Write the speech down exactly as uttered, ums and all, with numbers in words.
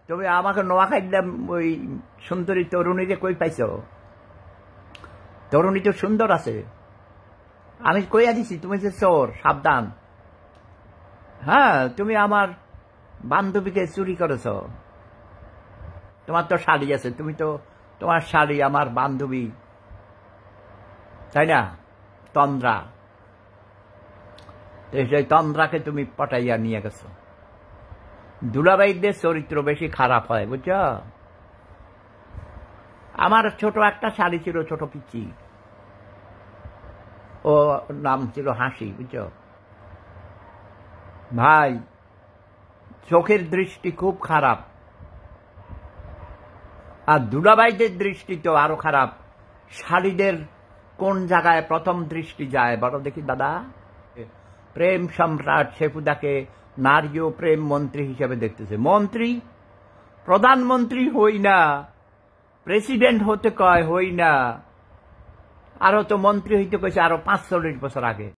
তুমি আমাকে নোয়াখাইলাম ওই সুন্দরী তরুণীকে কই পাইছ? তরুণী তো সুন্দর আছে, আমি কইয়া দিছি তুমি যে চোর, সাবধান। হ্যাঁ, তুমি আমার বান্ধবীকে চুরি করেছ। তোমার তো শাড়ি আছে, তুমি তো তোমার শাড়ি আমার বান্ধবী, তাই না? তন্দ্রা, সেই তন্দ্রাকে তুমি পটাইয়া নিয়ে গেছো। দুলাভাইদের চরিত্র বেশি খারাপ হয়, বুঝছ? আমার ছোট একটা শাড়ি ছিল, ছোট পিচি, ও নাম ছিল হাসি, বুঝছ ভাই? চোখের দৃষ্টি খুব খারাপ, আর দুলাভাইদের দৃষ্টি তো আরো খারাপ। শাড়িদের কোন জায়গায় প্রথম দৃষ্টি যায় বড় দেখি দাদা? প্রেম সম্রাট সেফুদাকে নারীয় প্রেম মন্ত্রী হিসেবে দেখতেছে। মন্ত্রী, প্রধানমন্ত্রী হই না, প্রেসিডেন্ট হতে কয় হই না, আরো তো মন্ত্রী হইতে কইছে আরো পাঁচ চল্লিশ বছর আগে।